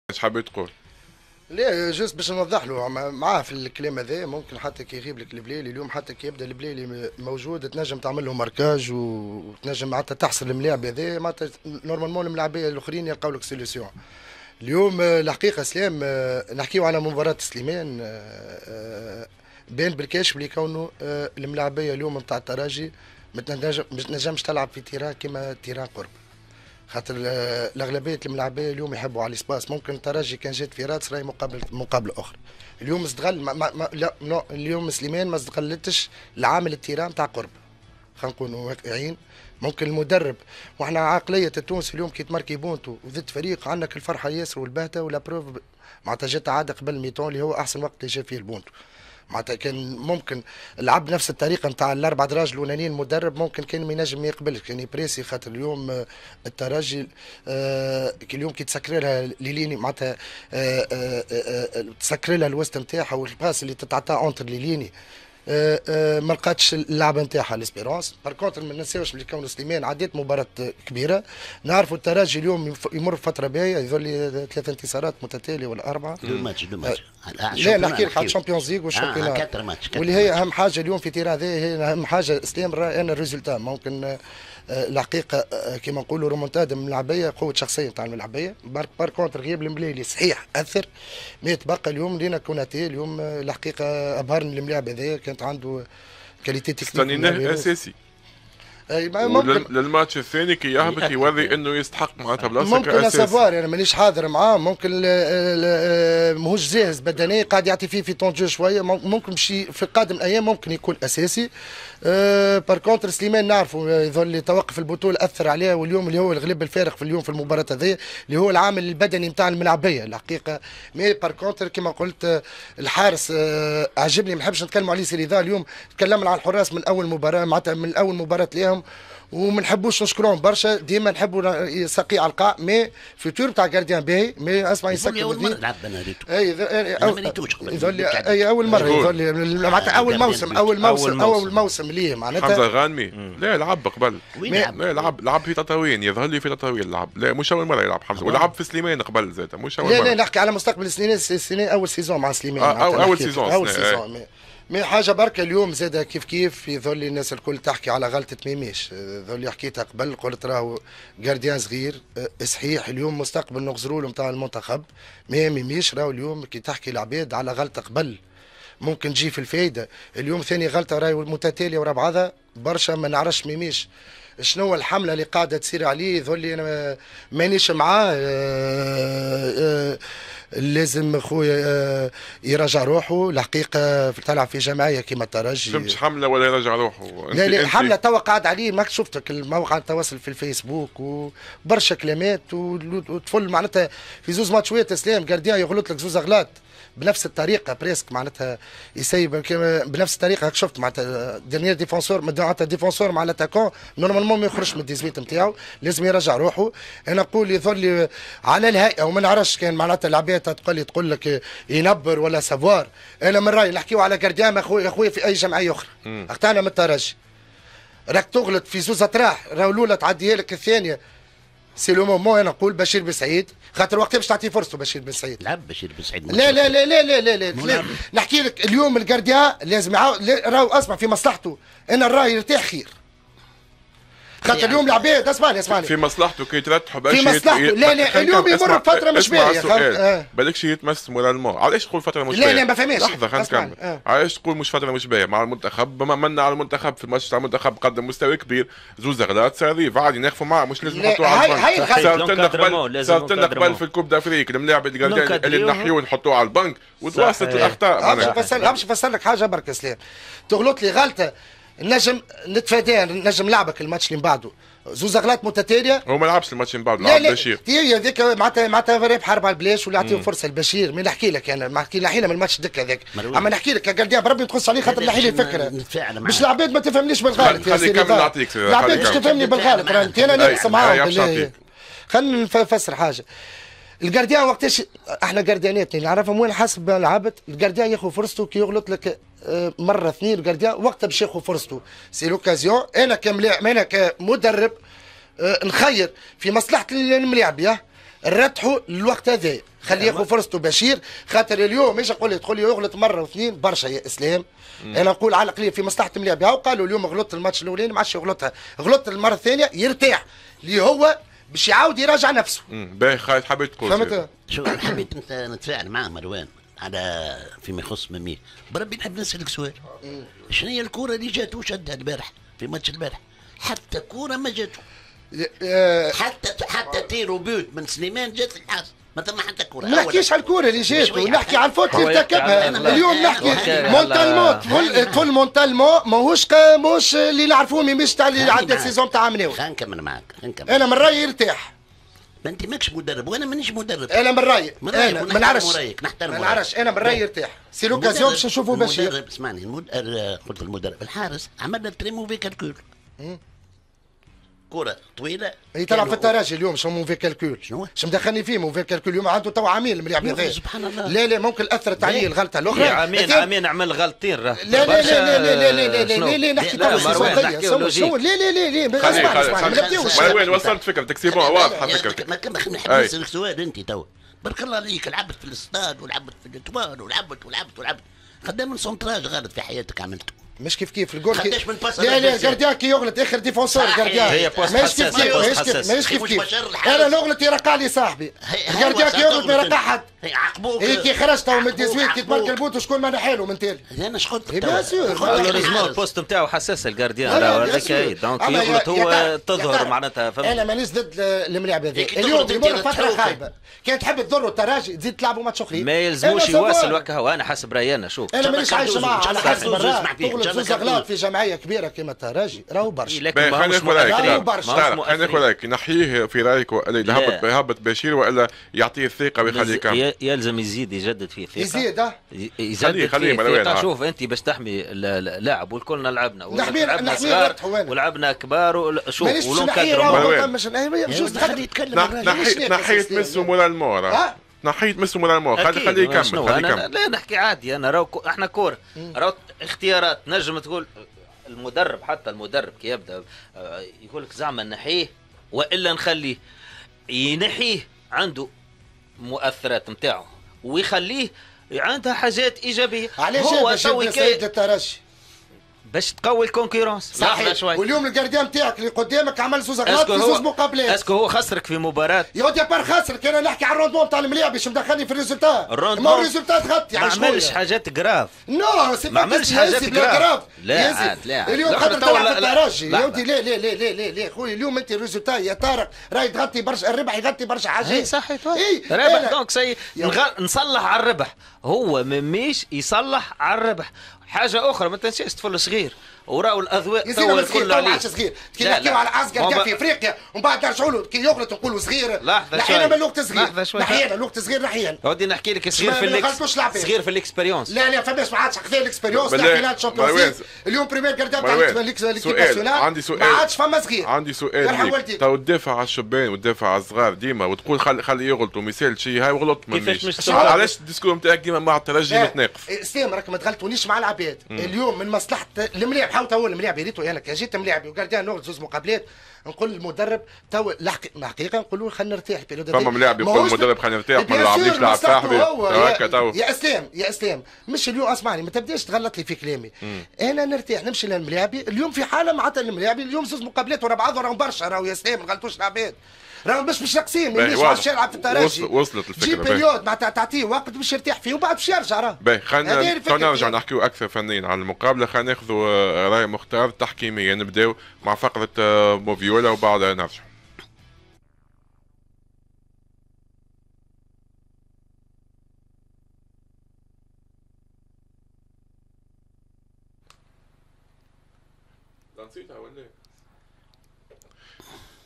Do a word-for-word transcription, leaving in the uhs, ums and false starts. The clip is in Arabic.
ايش حابب تقول؟ لا جوست باش نوضح له معاه في الكلام هذا. ممكن حتى كي يغيب لك البليلي اليوم، حتى كي يبدا البليلي موجود تنجم تعمل له ماركاج وتنجم معناتها تحصل الملاعب هذا. معناتها نورمالمون الملاعبيه الاخرين يلقاو لك سوليسيون. اليوم الحقيقه سلام نحكيو على مباراه سليمان، بان بالكاشف اللي كونه الملاعبيه اليوم نتاع الترجي ما تنجمش تلعب في تيران كما تيران قرب، خاطر الاغلبيه الملاعبيه اليوم يحبوا على الاسباس. ممكن الترجي كان جات في رادس راهي مقابل مقابله اخرى. اليوم استغل ما ما لا نو اليوم سليمان ما استغلتش العامل التيران تاع قرب، خلينا نكونوا واقعيين. ممكن المدرب واحنا عقليه التونس اليوم كي تماركي بونتو وضد فريق عندك الفرحه ياسر والبهته ولا بروف معناتها جات عاده قبل ميتون اللي هو احسن وقت اللي جا فيه البونتو. معناتها كان ممكن لعب نفس الطريقه نتاع الاربع دراج الاولانيين. المدرب ممكن كان ما ينجم ما يقبلش، كان يبريسي. خاطر اليوم الترجي آه اليوم كي تسكر لها ليليني معناتها آه آه آه تسكر لها الوسط نتاعها والباس اللي تتعطى اونتر ليليني آه آه ما لقاتش اللعبه نتاعها ليسبيرونس. بار كونتر ما ننساوش اللي كون سليمان عديت مباراه كبيره. نعرفوا الترجي اليوم يمر فتره باهيه، يظل ثلاث انتصارات متتاليه ولا اربعه. دو ماتش دو ماتش آه لا نحكي لك على الشامبيونز ليغ والشامبيونات آه واللي هي اهم حاجه اليوم في تيران. هي اهم حاجه اسلام انا الريزلتا. ممكن الحقيقه كما نقولوا رومونتادا من الملاعبيه، قوه شخصيه نتاع الملاعبيه. بار كونتر غياب المليلي صحيح اثر، ما يتبقى اليوم لينا كوناتي اليوم الحقيقه ابهرني الملاعب هذايا، كانت عنده كاليتي تكنيك استنيناه اساسي. اي ممكن للماتش الثاني كي يهبط يوري انه يستحق معناتها بلاصه ممكن اسافوار. انا يعني مانيش حاضر معاه. ممكن ماهوش جاهز بدنيا، قاعد يعطي فيه في طونجو شويه. ممكن مشي في القادم الايام ممكن يكون اساسي. أه بار كونتر سليمان نعرفوا يظل توقف البطوله اثر عليه، واليوم اللي هو الغلب الفارق في اليوم في المباراه هذه اللي هو العامل البدني نتاع الملاعبيه الحقيقه. مي بار كونتر كما قلت الحارس أه عجبني. ما نحبش نتكلموا عليه سيريذا. اليوم تكلمنا على الحراس من اول مباراه معناتها من اول مباراه ليهم، وما نحبوش نشكرهم برشا. ديما نحبوا ساقي على القاع. مي فيتور تاع جارديان باهي. مي اسمع يسكر اول مره لعب بناريتو. اي يظل اي اول مره يظل معناتها اول موسم اول موسم اول موسم ليه معناتها. حمزه الغانمي لا لعب قبل. لا لعب لعب في تطاوين، يظهر لي في تطاوين لعب. لا مش اول مره يلعب حمزه، ولعب في سليمان قبل زاد مش اول مره. لا لا نحكي على مستقبل سنين سنين اول سيزون مع سليمان. آه اول سيزون اول سيزون مي حاجه بركه. اليوم زاد كيف كيف يظل الناس الكل تحكي على غلطه ميميش. يظل حكيتها قبل قلت راهو جارديان صغير صحيح. اليوم مستقبل نغزروا له نتاع المنتخب. مي ميميش راهو اليوم كي تحكي العباد على غلطه قبل ممكن تجي في الفايده. اليوم ثاني غلطه راهو متتاليه ورا بعضها برشا. ما نعرفش ميميش شنو الحمله اللي قاعده تصير عليه. يظل انا مانيش معاه. أه أه لازم خويا يراجع روحه الحقيقه. تلعب في جمعيه كيما الترجي. فهمتش حمله ولا يراجع روحه؟ لا لا حمله توا قاعد عليه. ما شفتك الموقع التواصل في الفيسبوك وبرشا كلمات وتفل معناتها في زوز ماتشوات اسلام جارديان يغلط لك زوز اغلاط بنفس الطريقه بريسك معناتها يسيب بنفس الطريقه. هاك شفت معناتها ديرنيير ديفونسور معناتها ديفونسور مع الاتاكون نورمالمون ما يخرجش من الديزويت نتاعو، لازم يرجع روحه. انا نقول يظل على الهيئه وما نعرفش كان معناتها العباد تقول لي تقول لك ينبر ولا سافوار. انا من رايي نحكيو على جارديان اخويا اخويا في اي جمعيه اخرى. اقتنع من الترجي راك تغلط في زوز اطراح، راهو الاولى تعديها لك الثانيه سي لو مومون. انا نقول بشير بن سعيد خاطر وقتها باش تعطيه فرصته بشير بن سعيد. لعب بشير بن سعيد. لا لا لا لا لا لا, لا, لا. نحكي لك اليوم الجارديان لازم راهو اسمع في مصلحته. انا الراي يرتاح خير خاطر اليوم العباد اسمعني اسمعني في مصلحته كي ترتحوا باش في مصلحته. لا لا اليوم يمر بفتره مش باهيه. آه. بالكش يتمس مورالمون. علاش تقول فتره مش باهيه؟ لا لا ما فهماش. لحظه خلينا نكمل. آه. علاش تقول مش فتره مش باهيه مع المنتخب؟ بما منا على المنتخب في الماتش تاع المنتخب قدم مستوى كبير. زوز اغلاط سريف عادي ناخذوا معاه مش لازم نحطوه على البنك. صارت قبل صارت قبل في الكوب دافريك الملاعب اللي نحيوه ونحطوه على البنك وتواصلت الاخطاء. باش نفسر لك حاجه برك سلام تغلط لي غلطه نجم نتفاداها نجم لعبك الماتش اللي من بعده. زوز اغلاط متتاليه. هو ما لعبش الماتش اللي بعده لعب بشير. هي هذيك معناتها معناتها رابح اربع البلاش ولا يعطيه فرصه لبشير. ما نحكي لك انا ما نحكي لحينا من الماتش الدك هذاك. اما نحكي لك جارديان بربي تخص عليه خاطر نحكي لي الفكره باش العباد ما تفهمنيش بالغلط. يا سيدي نعطيك العباد باش تفهمني بالغلط. انت انا ناقص معاهم. خلينا نفسر حاجه. الجارديان وقتاش احنا جارديانات نعرفهم وين حسب لعبت. الجارديان ياخذ فرصته كي يغلط لك مره اثنين. الجارديان وقتها باش ياخذ فرصته سي لوكازيون. انا كملاعب انا كمدرب نخير في مصلحه الملاعب نرتحوا الوقت هذا، خلي ياخذ فرصته بشير، خاطر اليوم ايش يقول لي تقول لي يغلط مره واثنين برشا يا اسلام. مم. انا نقول على الاقل في مصلحه ملعبي، هاو قالوا اليوم غلطت الماتش الاولاني ما عادش يغلطها، غلطت المره الثانيه يرتاح اللي هو باش يعاود يراجع نفسه. باهي خالد حبيت تقول فهمت؟ شو حبيت نتفاعل معاه مروان على فيما يخص ممير، بربي نحب نسالك سؤال، شنو هي الكره اللي جات وشدها البارح في ماتش البارح؟ حتى كره ما جاته، حتى حتى تيرو بيوت من سليمان جات في الحارس، ما ثم حتى كره. ما نحكيش على الكره اللي جاته، نحكي على الفوت اللي ارتكبها. اليوم نحكي مونتالمون تقول مونتالمون ماهوش ماهوش اللي نعرفوه مش تاع اللي عدى السيزون تاع مناوي. خلينا نكمل معاك، نكمل. انا من رايي يرتاح. ما انت ماكش مدرب وانا مانيش مدرب. انا من رايي انا ما نعرفش ما نعرفش انا من رايي يرتاح. سي لوكازيون باش نشوفوا بشير. المدرب اسمعني، المدرب قلت المدرب الحارس عملنا تري موفي كالكول. كرة طويلة هي تلعب في التراجي اليوم شو موفي كالكول. شنو؟ شو مدخلني فيه موفي كالكول اليوم عنده تو عامين الملعب هذا. سبحان الله. لا لا ممكن اثرت عليه الغلطة الأخرى. عامين عامين عمل غلطتين راه. لا لا لا لا لا لا لا لا لا نحكي تو شنو لا لا لا لا اسمع اسمع ما نبداوش. وين وصلت فكرتك سي بون واضحة فكرتك. ما نحب نسألك سؤال أنت تو، بارك الله عليك لعبت في الاستاد ولعبت في الاتوار ولعبت ولعبت ولعبت، قدام من سونتراج غلط في حياتك عملته؟ مش كيف كيف الجول خداش من باس. لا لا جارديان كي يغلط اخر ديفونسور جارديان ماهيش كيف كيف ماهيش كيف ماهيش كيف كيف انا نغلط يرقع لي صاحبي جارديان كي يغلط ما يرقع حد. يعاقبوك هي كي خرجت من التسويق كي تمرك البوت وشكون ما نحيله من تالي. انا شخط بيان سور مالوريزمون البوست نتاعو حساس الجارديان راه هذاك دونك يغلط هو تظهر معناتها فهمت. انا مانيش ضد الملعب هذا اليوم يمر فتره خايبه كان تحب تضروا التراجي تزيد تلعبوا ماتش اخرين ما يلزموش يواصل وكا هو انا حسب رايي انا شوف انا مانيش عايش معاه على حسب مرات تغلط زوز اغلاط في جمعيه كبيره كما التراجي راهو برشا. خلينا ناخذ رايك خلينا ناخذ رايك نحيه في رايك ولا يهبط يهبط بشير والا يعطيه الثقه ويخليه يكمل. يلزم يزيد يجدد فيه ثقه يزيد اه يزيد خليه خليه شوف انت باش تحمي اللاعب والكلنا لعبنا ولعبنا صغار ولعبنا كبار شوف ولون كادر مش نحيت ميسو مولا المور نحيت ميسو مولا المور خليه خليه يكمل خليه يكمل. لا نحكي عادي انا راهو احنا كوره راهو اختيارات نجم تقول المدرب حتى المدرب كي يبدا يقول لك زعما نحيه والا نخليه ينحيه عنده مؤثرات نتاعو ويخليه عندها حاجات ايجابيه. هو توي سيد الترجي باش تقوي الكونكورونس. صحيح واليوم الجارديان نتاعك اللي قدامك عمل زوز اغلاط في زوز مقابلات. اسكو هو خسرك في مباراه؟ يا ودي بار خسرك انا نحكي على الروندمون تاع الملعب باش مدخلني في الريزولتا. ما هو الريزولتا تغطي ما عملش حاجات جراف. نو سي ما عملش حاجات جراف. لا لا اليوم خاطر تلعب في الترجي يا ودي لا لا لا لا لا لا خويا اليوم انت الريزولتا يا طارق راهي تغطي برشا الربح يغطي برشا حاجات. اي صحيح ربح دونك سي نصلح على الربح هو مميش يصلح على الربح. حاجه اخرى ما تنساش طفل صغير وراو الاذواق تو الكل عليه صغير كي نحكيو على عسكر في افريقيا ومن بعد نرجعوا له كي يغلط نقولوا صغير نحينا من الوقت صغير نحينا الوقت صغير نحينا ودي نحكي لك صغير في الاكس صغير في الاكسبيريونس. لا لا فماش ما عادش خذا الاكسبيريونس تاع فينال شامبيونز اليوم بريمير كارديان تاع ليكيب ناسيونال عندي سؤال ما عادش فما صغير. عندي سؤال تو تدافع على الشبان وتدافع على الصغار ديما وتقول خلي خلي يغلطوا ما يسالش شيء هاي وغلط مانيش علاش الديسكور نتاعك ديما مع الترجي متناقض؟ اسلام راك ما تغلطونيش مع العباد اليوم من مصلحه الملاعب حاول تو الملاعب يا ريتو انا كي جيت ملاعب وقارديان نغلط زوز مقابلات نقول للمدرب تو الحقيقه نقول له خلينا نرتاح في فما ملاعب يقول المدرب خلينا نرتاح ما نلعبليش لاعب صاحبي هكا تو. يا اسلام يا اسلام مش اليوم اسمعني ما تبداش تغلط لي في كلامي. مم. انا نرتاح نمشي للملاعبي اليوم في حاله معناتها الملاعبي اليوم زوز مقابلات ورا بعض راهم برشا راهو يا اسلام ما نغلطوش العباد راهو باش مش ناقصين مانيش على الشارع في الترجي وصلت الفكره. جيب بريود معناتها تعطيه وقت باش يرتاح فيه وبعد باش يرجع راه. باهي خلينا نرجع نحكيو اكثر فنيا على المقابله. خلينا ناخذوا راي مختار تحكيميا نبداو مع فقره موفيولا وبعدها نرجع. نسيتها ولا